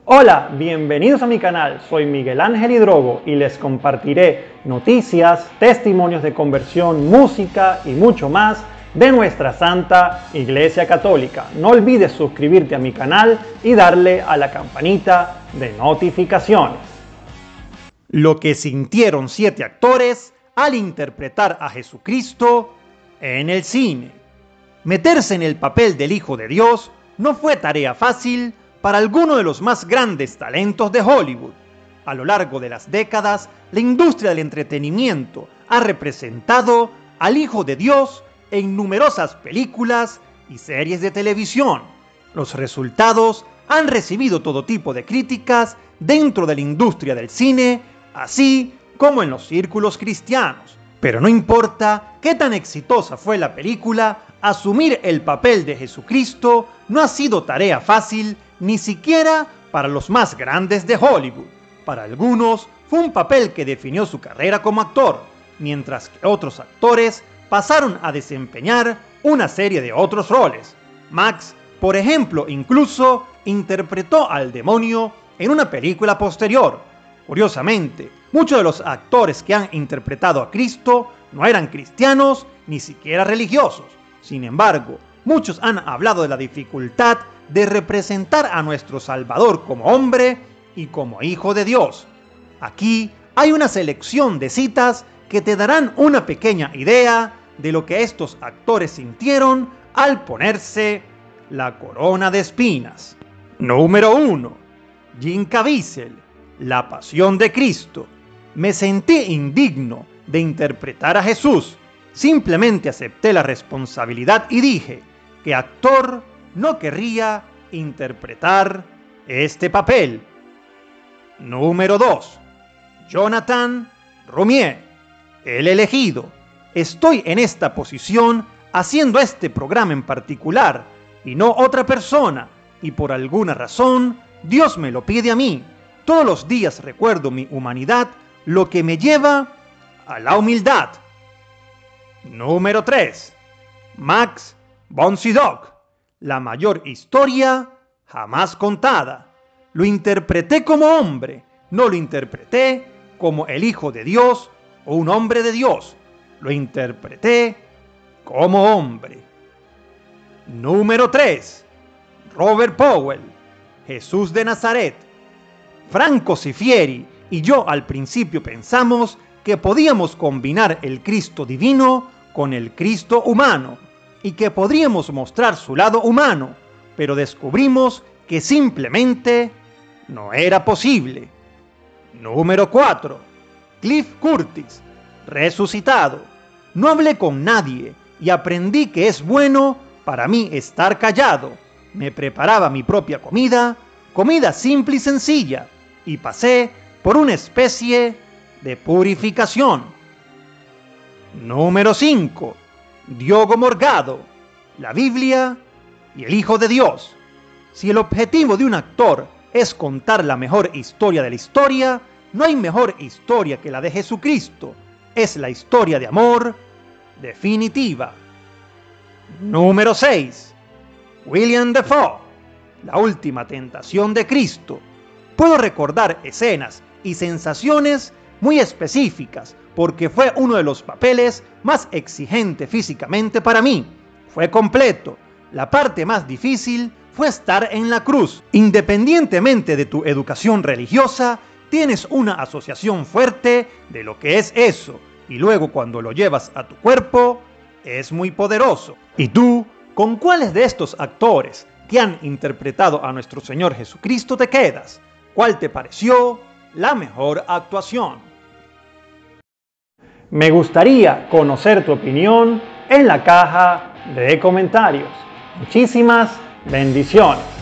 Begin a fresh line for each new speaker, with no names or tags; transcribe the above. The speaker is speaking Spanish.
Hola, bienvenidos a mi canal, soy Miguel Ángel Hidrogo y les compartiré noticias, testimonios de conversión, música y mucho más de nuestra Santa Iglesia Católica. No olvides suscribirte a mi canal y darle a la campanita de notificaciones. Lo que sintieron 7 actores al interpretar a Jesucristo en el cine. Meterse en el papel del Hijo de Dios no fue tarea fácil para alguno de los más grandes talentos de Hollywood. A lo largo de las décadas, la industria del entretenimiento ha representado al Hijo de Dios en numerosas películas y series de televisión. Los resultados han recibido todo tipo de críticas dentro de la industria del cine, así como en los círculos cristianos. Pero no importa qué tan exitosa fue la película, asumir el papel de Jesucristo no ha sido tarea fácil, ni siquiera para los más grandes de Hollywood. Para algunos fue un papel que definió su carrera como actor, mientras que otros actores pasaron a desempeñar una serie de otros roles. Max, por ejemplo, incluso interpretó al demonio en una película posterior. Curiosamente, muchos de los actores que han interpretado a Cristo no eran cristianos ni siquiera religiosos. Sin embargo, muchos han hablado de la dificultad de representar a nuestro Salvador como hombre y como Hijo de Dios. Aquí hay una selección de citas que te darán una pequeña idea de lo que estos actores sintieron al ponerse la corona de espinas. Número 1. Jim Caviezel, La Pasión de Cristo. Me sentí indigno de interpretar a Jesús. Simplemente acepté la responsabilidad y dije, ¿qué actor no querría interpretar este papel? Número 2. Jonathan Roumie, El Elegido. Estoy en esta posición haciendo este programa en particular y no otra persona, y por alguna razón Dios me lo pide a mí. Todos los días recuerdo mi humanidad, lo que me lleva a la humildad. Número 3. Max von Sydow, La mayor historia jamás contada. Lo interpreté como hombre, no lo interpreté como el Hijo de Dios o un hombre de Dios. Lo interpreté como hombre. Número 3. Robert Powell, Jesús de Nazaret. Franco Sifieri y yo al principio pensamos que podíamos combinar el Cristo divino con el Cristo humano y que podríamos mostrar su lado humano, pero descubrimos que simplemente no era posible. Número 4. Cliff Curtis, Resucitado. No hablé con nadie y aprendí que es bueno para mí estar callado. Me preparaba mi propia comida simple y sencilla, y pasé por una especie de purificación. Número 5. Diogo Morgado, La Biblia y el Hijo de Dios. Si el objetivo de un actor es contar la mejor historia de la historia, no hay mejor historia que la de Jesucristo. Es la historia de amor definitiva. Número 6. William Dafoe, La Última Tentación de Cristo. Puedo recordar escenas y sensaciones muy específicas porque fue uno de los papeles más exigentes físicamente para mí. Fue completo. La parte más difícil fue estar en la cruz. Independientemente de tu educación religiosa, tienes una asociación fuerte de lo que es eso, y luego cuando lo llevas a tu cuerpo, es muy poderoso. ¿Y tú, con cuáles de estos actores que han interpretado a nuestro Señor Jesucristo te quedas? ¿Cuál te pareció la mejor actuación? Me gustaría conocer tu opinión en la caja de comentarios. Muchísimas bendiciones.